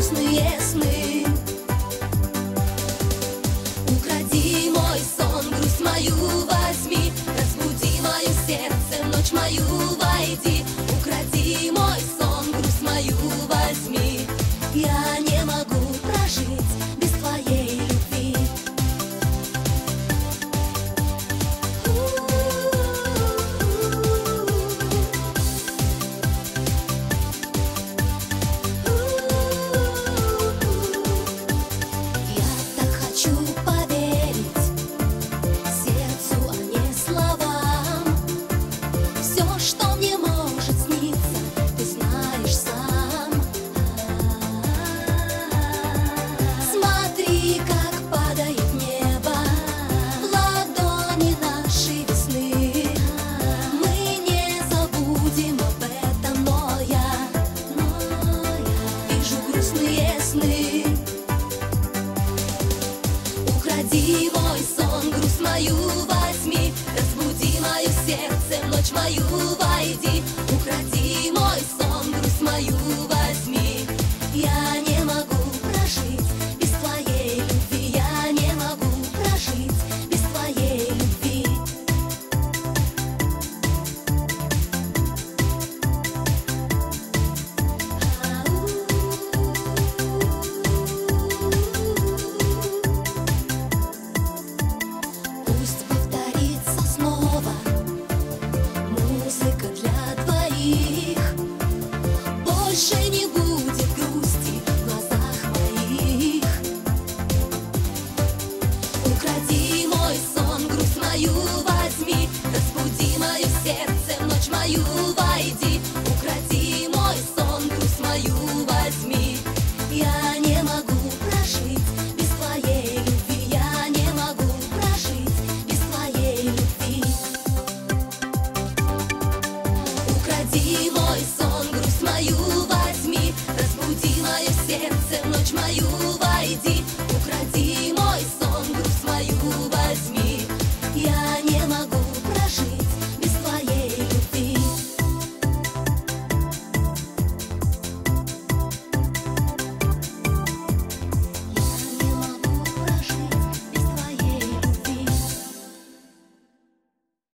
грустные сны. Укради мой сон, грусть мою возьми, разбуди мое сердце, в ночь мою войди. Укради мой сон, грусть мою возьми, я не могу прожить без твоей любви. Я так хочу поверить сердцу, а не словам. Все, что мне может сниться, ты знаешь сам. Смотри, как падает небо в ладони нашей весны. Мы не забудем об этом, но я вижу грустные сны. Укради мой сон, грусть мою возьми, разбуди мое сердце, в ночь мою войди. Укради мой сон, грусть мою возьми, я не могу прожить без твоей любви. Я не могу прожить без твоей любви. Пусть повторится снова музыка для двоих. Больше не будет грусти в глазах моих. Укради мой сон, грусть мою возьми, разбуди мое сердце, в ночь мою войди. Укради мой сон, грусть мою возьми, я не могу прожить без твоей любви. Я не могу прожить без твоей любви. Укради мой сон, грусть мою возьми, разбуди мое сердце, в ночь мою войди.